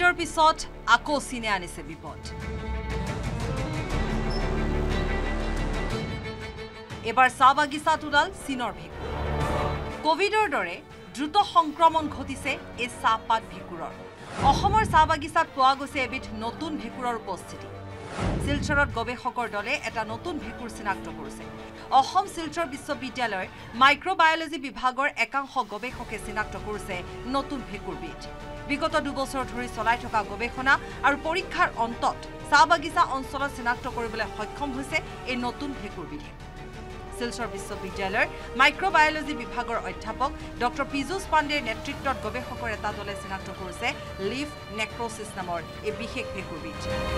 কোভিডৰ পিছত আকৌ চীনে আনিছে বিপদ এবাৰ চাহ বাগিচাত ওলাল চীনৰ ভেঁকুৰ কোভিডৰ দৰে দ্ৰুত সংক্ৰমণ ঘটিছে এই চাহপাত ভেঁকুৰৰ অসমৰ চাহ বাগিচাত পোৱা গৈছে এবিধ নতুন ভেঁকুৰৰ উপস্থিতি শিলচৰত গৱেষকৰ দলে এটা নতুন ভেঁকুৰ চিনাক্ত কৰিছে অসম শিলচৰ বিশ্ববিদ্যালয়ৰ মাইক্ৰোবায়োলজি বিভাগৰ একাংশ গৱেষকে চিনাক্ত কৰিছে নতুন ভেঁকুৰবিধ বিগত 2 বছৰ ধৰি চলাই থকা গৱেষণা আৰু পৰীক্ষাৰ অন্তত চাহ বাগিচা অঞ্চলত চিনাক্ত কৰিবলৈ সক্ষম হৈছে এই নতুন ভেঁকুৰবিধে শিলচৰ বিশ্ববিদ্যালয়ৰ মাইক্ৰোবায়োলজি বিভাগৰ অধ্যাপক ডক্টৰ পিজুছ পাণ্ডেৰ নেতৃত্বত গৱেষকৰ এটা দলে চিনাক্ত কৰিছে লিফ নেক্ৰ'চিছ নামৰ এই বিশেষ ভেঁকুৰবিধ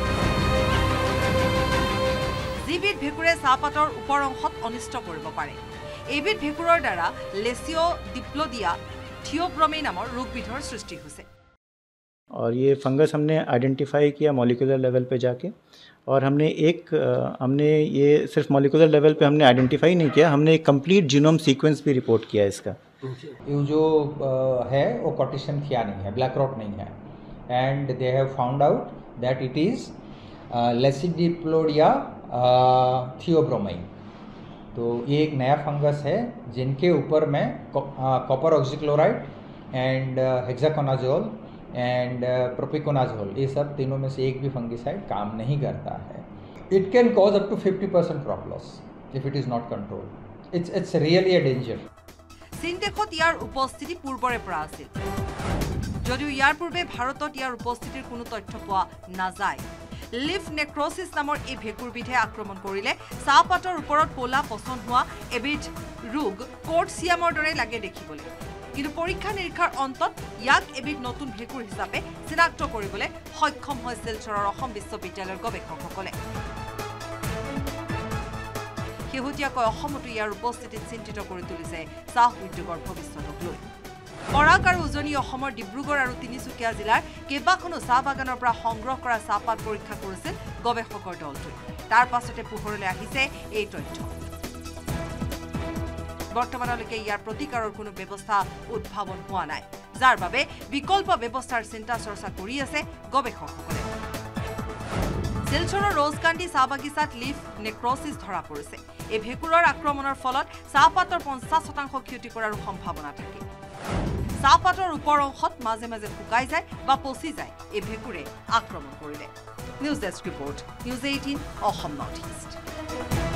যিবিধ ভেঁকুৰে চাহপাতৰ ওপৰ অংশত অনিষ্ট কৰিব পাৰে এইবিধ ভেঁকুৰৰ দ্বাৰা লেচিঅ' ডিপ্ল'ডিয়া থিঅ'ব্ৰমি নামৰ ৰোগবিধৰ সৃষ্টি হৈছে और ये फंगस हमने आइडेंटिफाई किया मॉलिक्यूलर लेवल पे जाके और हमने ये सिर्फ मॉलिक्यूलर लेवल पे हमने आइडेंटिफाई नहीं किया हमने एक कंप्लीट जीनोम सीक्वेंस भी रिपोर्ट किया इसका ये जो है वो कॉटिशन थिया नहीं है ब्लैक रॉट नहीं है and they have found out that it is lasiodiplodia theobromine तो ये एक नया फंगस है जिनके ऊपर में copper oxychloride and hexaconazole and propiconazole ये सब तीनों में से एक भी फंगिसाइड काम नहीं करता है it can cause up to 50% crop loss if it is not controlled it's really a danger চীন দেশত ইয়াৰ উপস্থিতি পূৰ্বৰে পৰা আছিল যদিও ইয়াৰ পূৰ্বে ভাৰতত ইয়াৰ উপস্থিতিৰ কোনো তথ্য পোৱা নাযায় লিফ নেক্ৰ'চিছ নামৰ এই ভেঁকুৰবিধে আক্ৰমণ কৰিলে চাহপাতৰ ওপৰত ক'লা পচন হোৱা এবিধ ৰোগ কৰ্টচিয়ামৰ দৰে লাগে দেখিবলৈ কিন্তু পৰীক্ষা নিৰীক্ষাৰ অন্তত ইয়াক এবিধ নতুন ভেঁকুৰ হিচাপে চিনাক্ত কৰিবলৈ সক্ষম হয় শিলচৰৰ অসম বিশ্ববিদ্যালয়ৰ গৱেষকসকলে শেহতীয়াকৈ অসমতো ইয়াৰ উপস্থিতিত চিন্তিত কৰি তুলিছে চাহ উদ্যোগৰ ভৱিষ্যতক লৈ বৰাক আৰু উজনি অসমৰ ডিব্ৰুগড় আৰু তিনিচুকীয়া জিলাৰ কেইবাখনো চাহ বাগানৰ পৰা সংগ্ৰহ কৰা চাহপাত পৰীক্ষা কৰিছিল গৱেষকৰ দলটোৱে তাৰ পাছতে পোহৰলৈ আহিছে এই তথ্য বৰ্তমানলৈকে ইয়াৰ প্ৰতিকাৰৰ কোনো ব্যৱস্থা উদ্ভাৱন হোৱা নাই যাৰ বাবে বিকল্প ব্যৱস্থাৰ চিন্তা চৰ্চা কৰি আছে গৱেষকসকলে শিলচৰৰ ৰ'জকান্দি চাহ বাগিচাত লিফ নেক্ৰ'চিছ ধৰা পৰিছে এই ভেঁকুৰৰ আক্ৰমণৰ ফলত চাহপাতৰ 50% ক্ষতি কৰাৰ সম্ভাৱনা থাকে চাহপাতৰ ওপৰ অংশত মাজে মাজে শুকাই যায় বা পচি যায় এই ভেঁকুৰে আক্ৰমণ কৰিলে news desk report news 18 Assam north east